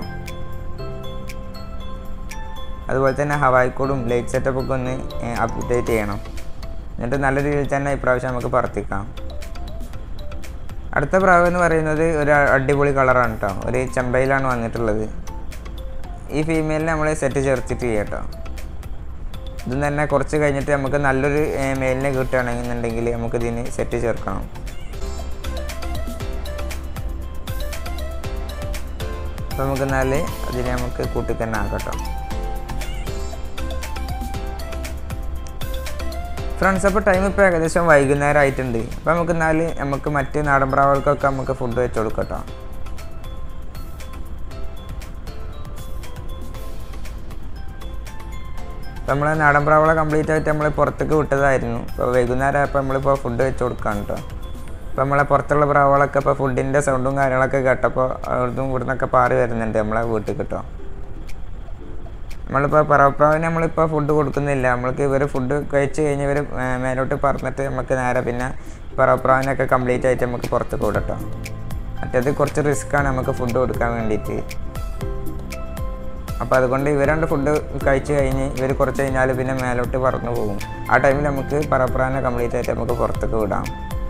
അതുപോലെ തന്നെ ഹവായിക്കോടും ലൈറ്റ് സെറ്റപ്പൊക്കെ ഒന്ന് അപ്ഡേറ്റ് ചെയ്യണം. എന്നിട്ട് നല്ല രീതിയിൽ തന്നെ ഇപ്രാവശ്യം നമുക്ക് പറത്തിക്കാം. അടുത്ത പ്രാവ് എന്ന് പറയുന്നത് ഒരു അടിപൊളി കളറാണ് കേട്ടോ, ഒരു ചെമ്പയിലാണ് വന്നിട്ടുള്ളത്. ഈ ഫീമെയിലിനെ നമ്മൾ സെറ്റ് ചേർത്തിട്ട് ചെയ്യാം കേട്ടോ. ഇതും തന്നെ കുറച്ച് കഴിഞ്ഞിട്ട് നമുക്ക് നല്ലൊരു മെയിലിനെ കിട്ടുകയാണെന്നുണ്ടെങ്കിൽ നമുക്ക് ഇതിന് സെറ്റ് ചേർക്കണം. അപ്പോൾ നമുക്ക് എന്നാൽ അതിനെ നമുക്ക് കൂട്ടി തന്നെ ആക്കാം കേട്ടോ. ഫ്രണ്ട്സ്, അപ്പോൾ ടൈം ഇപ്പോൾ ഏകദേശം വൈകുന്നേരം ആയിട്ടുണ്ട്. അപ്പോൾ നമുക്ക് എന്നാൽ നമുക്ക് മറ്റ് നാടൻ പ്രാവുകൾക്കൊക്കെ നമുക്ക് ഫുഡ് വെച്ച് കൊടുക്കാം കേട്ടോ. അപ്പോൾ നമ്മൾ നാടൻ പ്രാവുകളെ കംപ്ലീറ്റ് ആയിട്ട് നമ്മൾ പുറത്തേക്ക് വിട്ടതായിരുന്നു. അപ്പോൾ വൈകുന്നേരം ആയപ്പോൾ നമ്മളിപ്പോൾ ഫുഡ് വെച്ച് കൊടുക്കുകയാണ് കേട്ടോ. അപ്പോൾ നമ്മളെ പുറത്തുള്ള പ്രാവുകളൊക്കെ ഇപ്പോൾ ഫുഡിൻ്റെ സൗണ്ടും കാര്യങ്ങളൊക്കെ കേട്ടപ്പോൾ അവിടുന്ന് ഇവിടുന്നൊക്കെ പാറി വരുന്നുണ്ട് നമ്മളെ വീട്ടിൽ കിട്ടോ. നമ്മളിപ്പോൾ പറവപ്രാവിന് നമ്മളിപ്പോൾ ഫുഡ് കൊടുക്കുന്നില്ല. നമ്മൾക്ക് ഇവർ ഫുഡ് കഴിച്ച് കഴിഞ്ഞ് ഇവർ മേലോട്ട് പറന്നിട്ട് നമുക്ക് നേരെ പിന്നെ പറവപ്രാവിനൊക്കെ കംപ്ലീറ്റ് ആയിട്ട് നമുക്ക് പുറത്ത് കൂടട്ടോ. മറ്റേത് കുറച്ച് റിസ്ക്കാണ് നമുക്ക് ഫുഡ് കൊടുക്കാൻ വേണ്ടിയിട്ട്. അപ്പോൾ അതുകൊണ്ട് ഇവരാണ്ട് ഫുഡ് കഴിച്ച് കഴിഞ്ഞ് ഇവർ കുറച്ച് കഴിഞ്ഞാൽ പിന്നെ മേലോട്ട് പറന്ന് പോകും. ആ ടൈമിൽ നമുക്ക് പറവപ്രാവിനെ കംപ്ലീറ്റ് ആയിട്ട് നമുക്ക് പുറത്തേക്ക് വിടാം.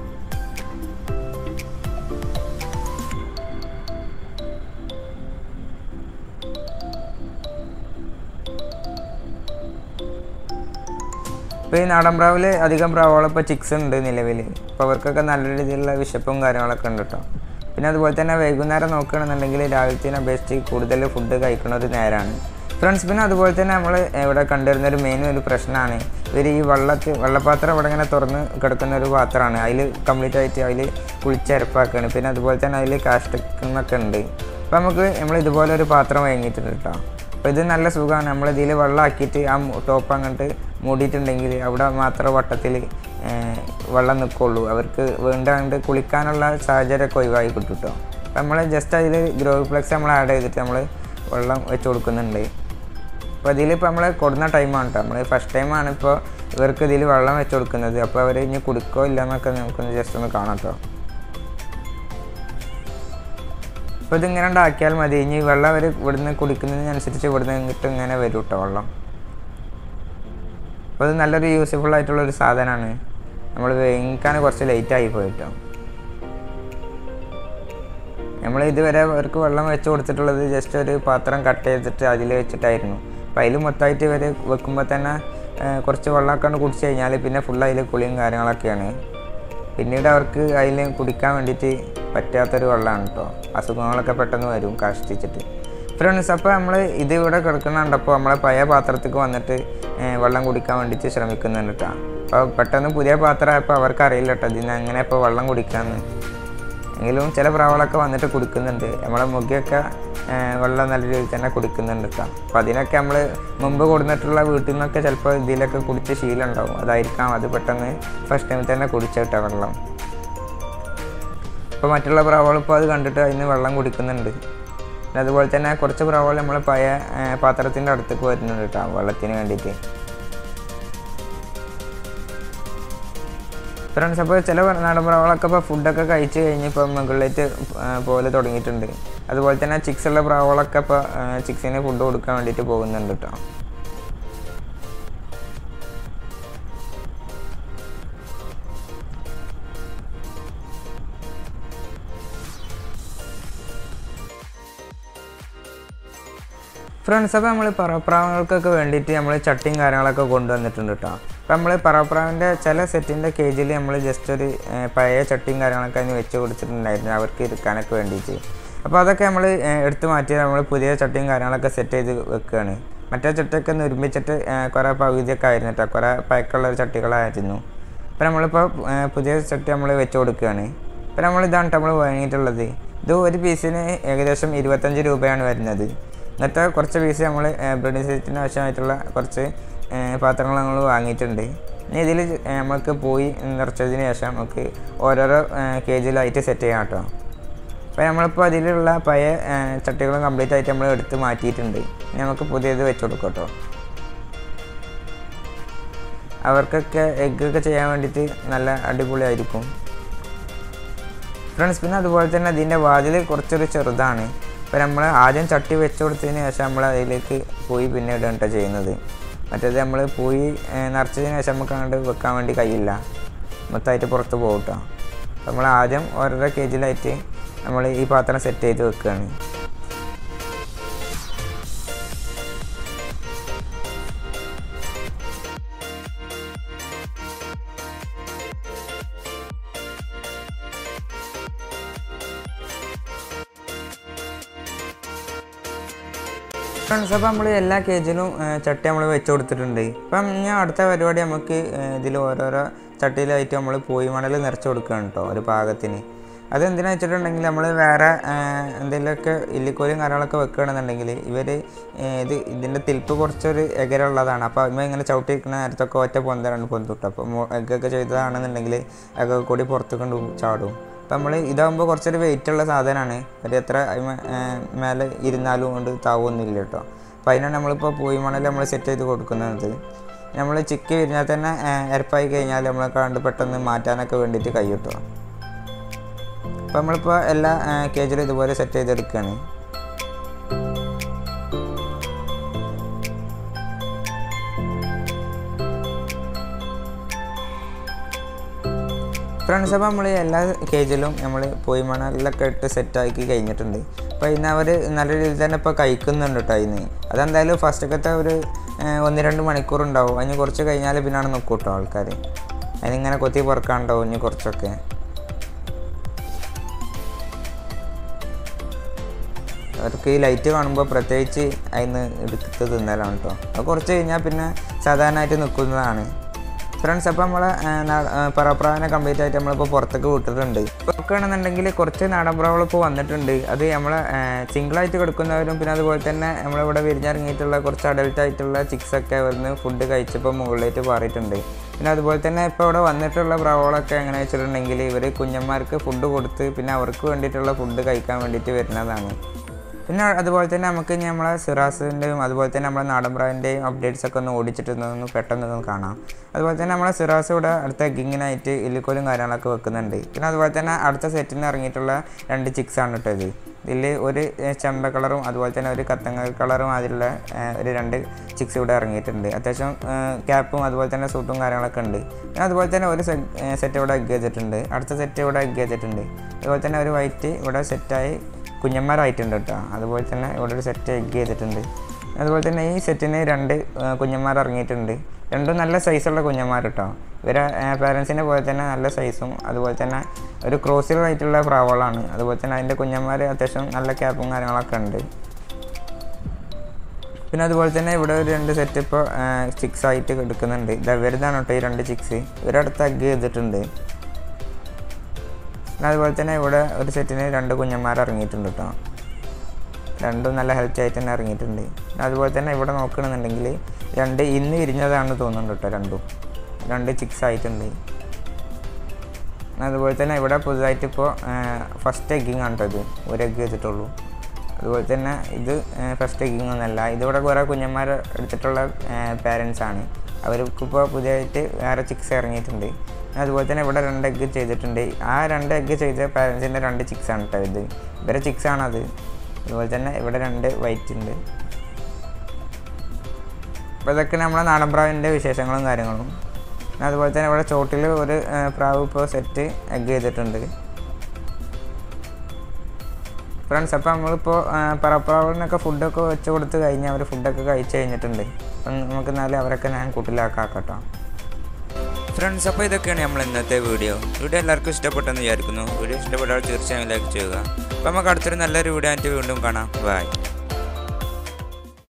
ഇപ്പോൾ ഈ നാടൻ പ്രാവിൽ അധികം പ്രാവുകളിപ്പോൾ ചിക്സ് ഉണ്ട് നിലവിൽ. അപ്പോൾ അവർക്കൊക്കെ നല്ല രീതിയിലുള്ള വിശപ്പും കാര്യങ്ങളൊക്കെ ഉണ്ട് കേട്ടോ. പിന്നെ അതുപോലെ തന്നെ വൈകുന്നേരം നോക്കുകയാണെന്നുണ്ടെങ്കിൽ രാവിലത്തേനെ അപേക്ഷിച്ച് കൂടുതൽ ഫുഡ് കഴിക്കുന്ന ഒരു നേരമാണ് ഫ്രണ്ട്സ്. പിന്നെ അതുപോലെ തന്നെ നമ്മൾ ഇവിടെ കണ്ടുവരുന്നൊരു മെയിൻ ഒരു പ്രശ്നമാണ് ഇവർ ഈ വെള്ളത്തിൽ വെള്ളപ്പാത്രം ഇവിടെ ഇങ്ങനെ തുറന്ന് കിടക്കുന്ന ഒരു പാത്രമാണ്. അതിൽ കംപ്ലീറ്റ് ആയിട്ട് അതിൽ കുളിച്ചരപ്പാക്കുകയാണ്. പിന്നെ അതുപോലെ തന്നെ അതിൽ കാഷ്ടൊക്കെ ഉണ്ട്. അപ്പോൾ നമുക്ക് നമ്മൾ ഇതുപോലെ ഒരു പാത്രം വാങ്ങിയിട്ടുണ്ട് കേട്ടോ. അപ്പോൾ ഇത് നല്ല സുഖമാണ്. നമ്മളിതിൽ വെള്ളമാക്കിയിട്ട് ആ ടോപ്പ് അങ്ങോട്ട് മൂടിയിട്ടുണ്ടെങ്കിൽ അവിടെ മാത്രം വട്ടത്തിൽ വെള്ളം നിൽക്കുള്ളൂ. അവർക്ക് വേണ്ടാണ്ട് കുളിക്കാനുള്ള സാഹചര്യമൊക്കെ ഒഴിവാക്കി കിട്ടും കേട്ടോ. അപ്പോൾ നമ്മൾ ജസ്റ്റ് അതിൽ ഗ്രോവിപ്ലെക്സ് നമ്മൾ ആഡ് ചെയ്തിട്ട് നമ്മൾ വെള്ളം വെച്ച് കൊടുക്കുന്നുണ്ട്. അപ്പോൾ ഇതിലിപ്പോൾ നമ്മൾ കൊടുന്ന ടൈമാണ് കേട്ടോ. നമ്മൾ ഫസ്റ്റ് ടൈമാണ് ഇപ്പോൾ ഇവർക്ക് ഇതിൽ വെള്ളം വെച്ച് കൊടുക്കുന്നത്. അപ്പോൾ അവർ ഇനി കുടിക്കോ ഇല്ലയെന്നൊക്കെ നമുക്കൊന്ന് ജസ്റ്റ് ഒന്ന് കാണാം കേട്ടോ. അപ്പോൾ ഇതിങ്ങനെ ഉണ്ടാക്കിയാൽ മതി. ഇനി വെള്ളം അവർ ഇവിടുന്ന് കുടിക്കുന്നതിനനുസരിച്ച് ഇവിടുന്ന് ഇങ്ങോട്ട് ഇങ്ങനെ വരും കേട്ടോ വെള്ളം. അപ്പോൾ അത് നല്ലൊരു യൂസ്ഫുൾ ആയിട്ടുള്ളൊരു സാധനമാണ്. നമ്മൾ വേങ്ങിക്കാൻ കുറച്ച് ലേറ്റായി പോയിട്ടോ. നമ്മൾ ഇതുവരെ അവർക്ക് വെള്ളം വെച്ച് കൊടുത്തിട്ടുള്ളത് ജസ്റ്റ് ഒരു പാത്രം കട്ട് ചെയ്തിട്ട് അതിൽ വെച്ചിട്ടായിരുന്നു. അപ്പോൾ അതിൽ മൊത്തമായിട്ട് ഇവർ വെക്കുമ്പോൾ തന്നെ കുറച്ച് വെള്ളമൊക്കെ കുടിച്ച് കഴിഞ്ഞാൽ പിന്നെ ഫുൾ അതിൽ കുളിയും കാര്യങ്ങളൊക്കെയാണ്. പിന്നീട് അവർക്ക് അതിൽ കുടിക്കാൻ വേണ്ടിയിട്ട് പറ്റാത്തൊരു വെള്ളമാണ് കേട്ടോ. അസുഖങ്ങളൊക്കെ പെട്ടെന്ന് വരും കാഷ്ടിച്ചിട്ട് ഫ്രണ്ട്സ്. അപ്പോൾ നമ്മൾ ഇത് ഇവിടെ കിടക്കുന്നുണ്ടപ്പോൾ നമ്മളെ പഴയ പാത്രത്തേക്ക് വന്നിട്ട് വെള്ളം കുടിക്കാൻ വേണ്ടിയിട്ട് ശ്രമിക്കുന്നുണ്ട് കേട്ടോ. അപ്പോൾ പെട്ടെന്ന് പുതിയ പാത്രമായപ്പോൾ അവർക്ക് അറിയില്ല കേട്ടോ ഇതിന് അങ്ങനെ ഇപ്പോൾ വെള്ളം കുടിക്കാമെന്ന്. എങ്കിലും ചില പ്രാവുകളൊക്കെ വന്നിട്ട് കുടിക്കുന്നുണ്ട്. നമ്മളെ മുഖ്യമൊക്കെ വെള്ളം നല്ല രീതിയിൽ തന്നെ കുടിക്കുന്നുണ്ട് കേട്ടോ. അപ്പോൾ അതിനൊക്കെ നമ്മൾ മുമ്പ് കൊടുത്തിട്ടുള്ള വീട്ടിൽ നിന്നൊക്കെ ചിലപ്പോൾ ഇതിലൊക്കെ കുടിച്ച് ശീലം ഉണ്ടാവും. അതായിരിക്കാം അത് പെട്ടെന്ന് ഫസ്റ്റ് ടൈമിൽ തന്നെ കുടിച്ച കേട്ടോ വെള്ളം. അപ്പോൾ മറ്റുള്ള പ്രാവുകൾ ഇപ്പോൾ അത് കണ്ടിട്ട് അതിന് വെള്ളം കുടിക്കുന്നുണ്ട്. അതുപോലെ തന്നെ കുറച്ച് പ്രാവുകൾ നമ്മൾ പഴയ പാത്രത്തിൻ്റെ അടുത്തേക്ക് വരുന്നുണ്ട് കേട്ടോ വെള്ളത്തിന് വേണ്ടിയിട്ട് ഫ്രണ്ട്സ്. അപ്പോൾ ചില നാടൻ പ്രാവുകളൊക്കെ ഇപ്പോൾ ഫുഡൊക്കെ കഴിച്ച് കഴിഞ്ഞ് ഇപ്പോൾ മുകളിലേക്ക് പോലെ തുടങ്ങിയിട്ടുണ്ട്. അതുപോലെ തന്നെ ചിക്സ് ഉള്ള പ്രാവുകളൊക്കെ ഇപ്പോൾ ചിക്സിന് ഫുഡ് കൊടുക്കാൻ വേണ്ടിയിട്ട് പോകുന്നുണ്ട് കേട്ടോ. ഫ്രണ്ട്സ്, അപ്പോൾ നമ്മൾ പറവപ്രാവുകൾക്കൊക്കെ വേണ്ടിയിട്ട് നമ്മൾ ചട്ടിയും കാര്യങ്ങളൊക്കെ കൊണ്ടുവന്നിട്ടുണ്ട് കേട്ടോ. അപ്പോൾ നമ്മൾ പറവപ്രാവിൻ്റെ ചില സെറ്റിൻ്റെ കേജിൽ നമ്മൾ ജസ്റ്റ് ഒരു പഴയ ചട്ടിയും കാര്യങ്ങളൊക്കെ അതിന് വെച്ച് കൊടുത്തിട്ടുണ്ടായിരുന്നു അവർക്ക് ഇരിക്കാനൊക്കെ വേണ്ടിയിട്ട്. അപ്പോൾ അതൊക്കെ നമ്മൾ എടുത്ത് മാറ്റി നമ്മൾ പുതിയ ചട്ടിയും കാര്യങ്ങളൊക്കെ സെറ്റ് ചെയ്ത് വെക്കുകയാണ്. മറ്റേ ചട്ടിയൊക്കെ ഒന്ന് ഒരുമിച്ചിട്ട് കുറേ പകുതിയൊക്കെ ആയിരുന്നു കേട്ടോ, കുറേ പഴക്കമുള്ള ചട്ടികളായിരുന്നു. അപ്പോൾ നമ്മളിപ്പോൾ പുതിയ ചട്ടി നമ്മൾ വെച്ച് കൊടുക്കുകയാണ്. അപ്പോൾ നമ്മളിതാണ് നമ്മൾ വാങ്ങിയിട്ടുള്ളത്. ഇത് ഒരു പീസിന് ഏകദേശം ഇരുപത്തഞ്ച് രൂപയാണ് വരുന്നത്. ഇന്നത്തെ കുറച്ച് പീസ് നമ്മൾ ബ്രീഡിംഗ് സെറ്റിന് ആവശ്യമായിട്ടുള്ള കുറച്ച് പാത്രങ്ങൾ നമ്മൾ വാങ്ങിയിട്ടുണ്ട്. ഇനി ഇതിൽ നമുക്ക് പോയി നിറച്ചതിന് ശേഷം നമുക്ക് ഓരോരോ കേജിലായിട്ട് സെറ്റ് ചെയ്യാം കേട്ടോ. അപ്പോൾ നമ്മളിപ്പോൾ അതിലുള്ള പഴയ ചട്ടികളും കംപ്ലീറ്റ് ആയിട്ട് നമ്മൾ എടുത്ത് മാറ്റിയിട്ടുണ്ട്. ഇനി നമുക്ക് പുതിയത് വെച്ച് കൊടുക്കാം കേട്ടോ. അവർക്കൊക്കെ എഗ്ഗൊക്കെ ചെയ്യാൻ വേണ്ടിയിട്ട് നല്ല അടിപൊളിയായിരിക്കും ഫ്രണ്ട്സ്. പിന്നെ അതുപോലെ തന്നെ ഇതിൻ്റെ വാതിൽ കുറച്ചൊരു ചെറുതാണ്. അപ്പോൾ നമ്മൾ ആദ്യം ചട്ടി വെച്ച് കൊടുത്തതിന് ശേഷം നമ്മൾ അതിലേക്ക് പോയി പിന്നെ ഇടുകയാണ് കേട്ടോ ചെയ്യുന്നത്. മറ്റേത് നമ്മൾ പോയി നിറച്ചതിന് ശേഷം നമുക്ക് അങ്ങോട്ട് വെക്കാൻ വേണ്ടി കഴിയില്ല, മൊത്തമായിട്ട് പുറത്ത് പോകും കേട്ടോ. അപ്പോൾ നമ്മൾ ആദ്യം ഓരോരോ കേജിലായിട്ട് നമ്മൾ ഈ പാത്രം സെറ്റ് ചെയ്ത് വെക്കുകയാണ്. ഫ്രണ്ട്സ്, അപ്പോൾ നമ്മൾ എല്ലാ കേജിലും ചട്ടി നമ്മൾ വെച്ച് കൊടുത്തിട്ടുണ്ട്. അപ്പം ഞാൻ അടുത്ത പരിപാടി നമുക്ക് ഇതിൽ ഓരോരോ ചട്ടിയിലായിട്ട് നമ്മൾ പോയി മണൽ നിറച്ച് കൊടുക്കുകയാണ് കേട്ടോ ഒരു പാകത്തിന്. അതെന്തിനാ വെച്ചിട്ടുണ്ടെങ്കിൽ നമ്മൾ വേറെ എന്തെങ്കിലുമൊക്കെ ഇല്ലിക്കോലും കാര്യങ്ങളൊക്കെ വെക്കുകയാണെന്നുണ്ടെങ്കിൽ ഇവർ ഇത് ഇതിൻ്റെ തിൽപ്പ് കുറച്ചൊരു എകരമുള്ളതാണ്. അപ്പോൾ അതിന്മേൽ ഇങ്ങനെ ചവിട്ടിയിരിക്കുന്ന നേരത്തൊക്കെ ഒറ്റ പൊന്തലാണ് പൊന്തുട്ട്. അപ്പോൾ എഗ്ഗൊക്കെ ചെയ്തതാണെന്നുണ്ടെങ്കിൽ എഗ്ഗൊക്കെ കൂടി പുറത്ത് കൊണ്ട് ചാടും. അപ്പോൾ നമ്മൾ ഇതാകുമ്പോൾ കുറച്ചൊരു വെയിറ്റുള്ള സാധനമാണ്. ഒരു എത്ര മേലെ ഇരുന്നാലും കൊണ്ട് താവൊന്നുമില്ല കേട്ടോ. അപ്പോൾ അതിനാണ് നമ്മളിപ്പോൾ പൂയിമണൽ നമ്മൾ സെറ്റ് ചെയ്ത് കൊടുക്കുന്നത്. നമ്മൾ ചിക്കി വിരിഞ്ഞാൽ തന്നെ എരപ്പായി കഴിഞ്ഞാൽ നമ്മളെ കണ്ട് പെട്ടെന്ന് മാറ്റാനൊക്കെ വേണ്ടിയിട്ട് കൈ കിട്ടും. അപ്പോൾ നമ്മളിപ്പോൾ എല്ലാ കേജിലും ഇതുപോലെ സെറ്റ് ചെയ്തെടുക്കുകയാണ്. ഫ്രണ്ട്സ്, അപ്പോൾ നമ്മൾ എല്ലാ കേജിലും നമ്മൾ പൂയിമണലിലൊക്കെ ഇട്ട് സെറ്റാക്കി കഴിഞ്ഞിട്ടുണ്ട്. അപ്പോൾ ഇന്ന് അവർ നല്ല രീതിയിൽ തന്നെ ഇപ്പോൾ കഴിക്കുന്നുണ്ട് കേട്ടോ. ഇന്ന് അതെന്തായാലും ഫസ്റ്റൊക്കെ ഒരു ഒന്ന് രണ്ട് മണിക്കൂർ ഉണ്ടാവും. അതിന് കുറച്ച് കഴിഞ്ഞാൽ പിന്നാണ് നോക്കും കേട്ടോ ആൾക്കാർ. അതിനിങ്ങനെ കൊത്തി പുറക്കാനുണ്ടാവും ഇനി കുറച്ചൊക്കെ. അവർക്ക് ഈ ലൈറ്റ് കാണുമ്പോൾ പ്രത്യേകിച്ച് അതിന് എടുത്ത് തിന്നലാണ് കേട്ടോ. അത് കുറച്ച് കഴിഞ്ഞാൽ പിന്നെ സാധാരണയായിട്ട് നിൽക്കുന്നതാണ്. ഫ്രണ്ട്സ്, അപ്പോൾ നമ്മൾ പറപ്രാവിനെ കംപ്ലീറ്റ് ആയിട്ട് നമ്മളിപ്പോൾ പുറത്തേക്ക് വിട്ടിട്ടുണ്ട്. ഇപ്പോൾ ആണെന്നുണ്ടെങ്കിൽ കുറച്ച് നാടൻ പ്രാവുകൾ ഇപ്പോൾ വന്നിട്ടുണ്ട്. അത് നമ്മളെ സിംഗിളായിട്ട് കൊടുക്കുന്നവരും പിന്നെ അതുപോലെ തന്നെ നമ്മളിവിടെ വിരിഞ്ഞിറങ്ങിയിട്ടുള്ള കുറച്ച് അഡൽട്ട് ആയിട്ടുള്ള ചിക്സൊക്കെ വരുന്ന ഫുഡ് കഴിച്ചപ്പോൾ മുകളിലേക്ക് പാറിയിട്ടുണ്ട്. പിന്നെ അതുപോലെ തന്നെ ഇപ്പോൾ ഇവിടെ വന്നിട്ടുള്ള പ്രാവുകളൊക്കെ എങ്ങനെ വെച്ചിട്ടുണ്ടെങ്കിൽ ഇവർ കുഞ്ഞന്മാർക്ക് ഫുഡ് കൊടുത്ത് പിന്നെ അവർക്ക് വേണ്ടിയിട്ടുള്ള ഫുഡ് കഴിക്കാൻ വേണ്ടിയിട്ട് വരുന്നതാണ്. പിന്നെ അതുപോലെ തന്നെ നമുക്ക് ഇനി നമ്മളെ സിറാസിൻ്റെയും അതുപോലെ തന്നെ നമ്മളെ നാടൻപ്രാവിൻ്റെയും അപ്ഡേറ്റ്സൊക്കെ ഒന്ന് ഓടിച്ചിട്ടൊന്ന് പെട്ടെന്നൊന്ന് കാണാം. അതുപോലെ തന്നെ നമ്മളെ സിറാസ് ഇവിടെ അടുത്ത എഗ്ഗിങ്ങിനായിട്ട് ഇല്ലിക്കോലും കാര്യങ്ങളൊക്കെ വെക്കുന്നുണ്ട്. പിന്നെ അതുപോലെ തന്നെ അടുത്ത സെറ്റിന് ഇറങ്ങിയിട്ടുള്ള രണ്ട് ചിക്സാണ് കേട്ടോ ഇത്. ഇതിൽ ഒരു ചെമ്പ കളറും അതുപോലെ തന്നെ ഒരു കത്തങ്ങ കളറും അതിലുള്ള ഒരു രണ്ട് ചിക്സ് ഇവിടെ ഇറങ്ങിയിട്ടുണ്ട്. അത്യാവശ്യം ക്യാപ്പും അതുപോലെ തന്നെ സൂട്ടും കാര്യങ്ങളൊക്കെ ഉണ്ട്. പിന്നെ അതുപോലെ തന്നെ ഒരു സെറ്റ് ഇവിടെ എഗ്ഗ് ചെയ്തിട്ടുണ്ട്. അടുത്ത സെറ്റ് ഇവിടെ എഗ്ഗ് ചെയ്തിട്ടുണ്ട്. അതുപോലെ തന്നെ ഒരു വൈറ്റ് ഇവിടെ സെറ്റായി കുഞ്ഞന്മാരായിട്ടുണ്ട് കേട്ടോ. അതുപോലെ തന്നെ ഇവിടെ ഒരു സെറ്റ് എഗ്ഗ് ചെയ്തിട്ടുണ്ട്. അതുപോലെ തന്നെ ഈ സെറ്റിന് രണ്ട് കുഞ്ഞന്മാർ ഇറങ്ങിയിട്ടുണ്ട്. രണ്ടും നല്ല സൈസുള്ള കുഞ്ഞന്മാർ കേട്ടോ. ഇവരെ പാരൻസിനെ പോലെ തന്നെ നല്ല സൈസും അതുപോലെ തന്നെ ഒരു ക്രോസിലായിട്ടുള്ള പ്രാവുകളാണ്. അതുപോലെ തന്നെ അതിൻ്റെ കുഞ്ഞന്മാർ അത്യാവശ്യം നല്ല ക്യാപ്പും കാര്യങ്ങളൊക്കെ ഉണ്ട്. പിന്നെ അതുപോലെ തന്നെ ഇവിടെ ഒരു രണ്ട് സെറ്റ് ഇപ്പോൾ ചിക്സ് ആയിട്ട് എടുക്കുന്നുണ്ട്. ഇത് ഇവരുതാണ് കേട്ടോ ഈ രണ്ട് ചിക്സ്. ഇവരടുത്ത് എഗ്ഗ് ചെയ്തിട്ടുണ്ട്. പിന്നെ അതുപോലെ തന്നെ ഇവിടെ ഒരു സെറ്റിന് രണ്ട് കുഞ്ഞന്മാർ ഇറങ്ങിയിട്ടുണ്ട് കേട്ടോ. രണ്ടും നല്ല ഹെൽത്തി ആയിട്ട് തന്നെ ഇറങ്ങിയിട്ടുണ്ട്. അതുപോലെ തന്നെ ഇവിടെ നോക്കണമെന്നുണ്ടെങ്കിൽ രണ്ട് ഇന്ന് വിരിഞ്ഞതാണ് തോന്നുന്നുണ്ട് കേട്ടോ. രണ്ടും രണ്ട് ചിക്സ് ആയിട്ടുണ്ട്. അതുപോലെ തന്നെ ഇവിടെ പുതുതായിട്ട് ഇപ്പോൾ ഫസ്റ്റ് എഗ്ഗിങ് ആണ് കേട്ടോ. ഇത് ഒരു എഗ്ഗ് വെച്ചിട്ടുള്ളൂ. അതുപോലെ തന്നെ ഇത് ഫസ്റ്റ് എഗ്ഗിങ് ഒന്നല്ല. ഇതിവിടെ കുറേ കുഞ്ഞന്മാർ എടുത്തിട്ടുള്ള പാരൻസാണ്. അവർക്കിപ്പോൾ പുതിയതായിട്ട് വേറെ ചിക്സ് ഇറങ്ങിയിട്ടുണ്ട്. അതുപോലെ തന്നെ ഇവിടെ രണ്ട് എഗ്ഗ് ചെയ്തിട്ടുണ്ട്. ആ രണ്ട് എഗ്ഗ് ചെയ്ത പാരൻസിൻ്റെ രണ്ട് ചിക്സാണ് കേട്ടോ ഇത്. ഇവരെ ചിക്സാണത്. അതുപോലെ തന്നെ ഇവിടെ രണ്ട് വൈറ്റ് ഉണ്ട്. അപ്പോൾ ഇതൊക്കെ നമ്മളെ നാടൻ പ്രാവിൻ്റെ വിശേഷങ്ങളും കാര്യങ്ങളും. അതുപോലെ തന്നെ ഇവിടെ ചോട്ടിൽ ഒരു പ്രാവ് ഇപ്പോൾ സെറ്റ് എഗ്ഗ് ചെയ്തിട്ടുണ്ട്. ഫ്രണ്ട്സ്, അപ്പോൾ നമ്മളിപ്പോൾ പറപ്രാവിനൊക്കെ ഫുഡൊക്കെ വെച്ച് കൊടുത്ത് കഴിഞ്ഞാൽ അവർ ഫുഡൊക്കെ കഴിച്ച് കഴിഞ്ഞിട്ടുണ്ട്. അപ്പം നമുക്ക് എന്നാലും അവരൊക്കെ ഞാൻ കൂട്ടിലാക്കാം കേട്ടോ. ഫ്രണ്ട്സ്, അപ്പോൾ ഇതൊക്കെയാണ് നമ്മൾ ഇന്നത്തെ വീഡിയോ. വീഡിയോ എല്ലാവർക്കും ഇഷ്ടപ്പെട്ടെന്ന് വിചാരിക്കുന്നു. വീഡിയോ ഇഷ്ടപ്പെട്ടാൽ തീർച്ചയായും ലൈക്ക് ചെയ്യുക. അപ്പോൾ നമുക്ക് അടുത്തൊരു നല്ലൊരു വീഡിയോ ആയിട്ട് വീണ്ടും കാണാം. ബൈ.